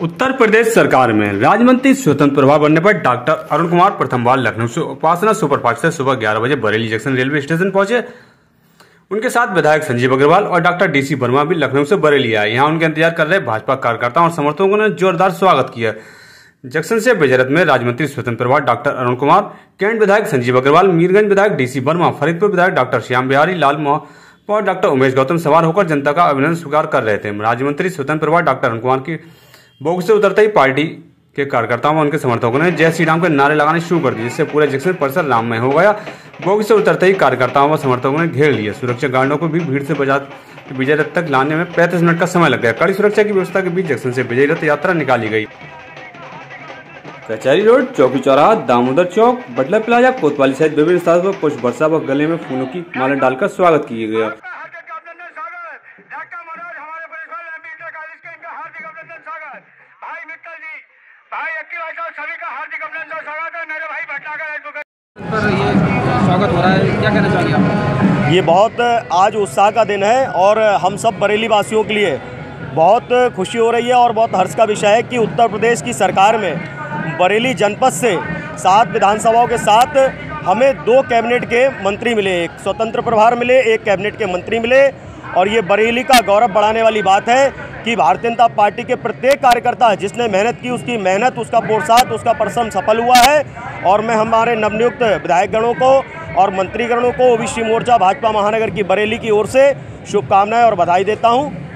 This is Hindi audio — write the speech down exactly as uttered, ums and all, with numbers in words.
उत्तर प्रदेश सरकार में राज्य मंत्री स्वतंत्र प्रभार बनने पर डॉक्टर अरुण कुमार प्रथम बार लखनऊ से उपासना सुपरफास्ट से सुबह ग्यारह बजे बरेली जंक्शन रेलवे स्टेशन पहुंचे। उनके साथ विधायक संजीव अग्रवाल और डॉक्टर डीसी वर्मा भी लखनऊ से बरेली आए। यहां उनका इंतजार कर रहे भाजपा कार्यकर्ताओं और समर्थकों ने जोरदार स्वागत किया। जंक्शन से बेजरत में राज्य मंत्री स्वतंत्र प्रभार डॉक्टर अरुण कुमार, कैंट विधायक संजीव अग्रवाल, मीरगंज विधायक डीसी वर्मा, फरीदपुर विधायक डॉक्टर श्याम बिहारी लाल और डॉक्टर उमेश गौतम सवार होकर जनता का अभिनंदन स्वीकार कर रहे थे। राज्य मंत्री स्वतंत्र प्रभार डॉक्टर अरुण कुमार की बोगी से उतरते ही पार्टी के कार्यकर्ताओं और उनके समर्थकों ने जय श्री राम के नारे लगाने शुरू कर दिए, जिससे पूरे जंक्शन परिसर राममय हो गया। बोगी से उतरते ही कार्यकर्ताओं व समर्थकों ने घेर लिया। सुरक्षा गार्डों को भी भीड़ से बजा विजय रथ तक लाने में पैंतीस मिनट का समय लग गया। कड़ी सुरक्षा की व्यवस्था के बीच जंक्शन से विजय रथ यात्रा निकाली गई। कचहरी रोड, चौकी चौराहा, दामोदर चौक, बटला प्लाजा, कोतवाली सहित विभिन्न स्थानों पर पुष्प वर्षा व गले में फूलों की माला डालकर स्वागत किया गया। सभी का हार्दिक अभिनंदन स्वागत है। मेरे भाई पर ये स्वागत हो रहा है, क्या कहना चाहिए आप? ये बहुत आज उत्साह का दिन है और हम सब बरेली वासियों के लिए बहुत खुशी हो रही है और बहुत हर्ष का विषय है कि उत्तर प्रदेश की सरकार में बरेली जनपद से सात विधानसभाओं के साथ हमें दो कैबिनेट के मंत्री मिले, एक स्वतंत्र प्रभार मिले, एक कैबिनेट के मंत्री मिले। और ये बरेली का गौरव बढ़ाने वाली बात है कि भारतीय जनता पार्टी के प्रत्येक कार्यकर्ता जिसने मेहनत की, उसकी मेहनत, उसका पुरुषार्थ, उसका परिश्रम सफल हुआ है। और मैं हमारे नवनियुक्त विधायकगणों को और मंत्रीगणों को ओबीसी मोर्चा भाजपा महानगर की बरेली की ओर से शुभकामनाएं और बधाई देता हूं।